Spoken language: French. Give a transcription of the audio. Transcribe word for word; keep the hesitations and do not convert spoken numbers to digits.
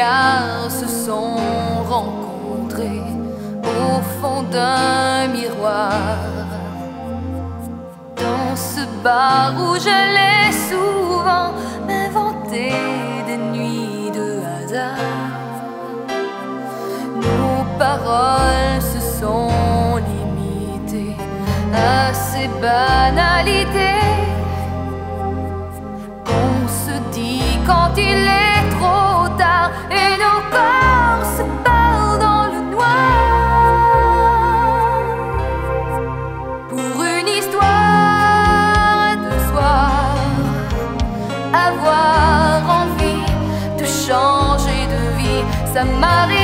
regards se sont rencontrés au fond d'un miroir. Dans ce bar où j'allais souvent m'inventer des nuits de hasard, nos paroles se sont limitées à ces banalités qu'on se dit quand il est trop tard et nos corps se perdent dans le noir. Pour une histoire de soir, avoir envie de changer de vie, ça m'arrive.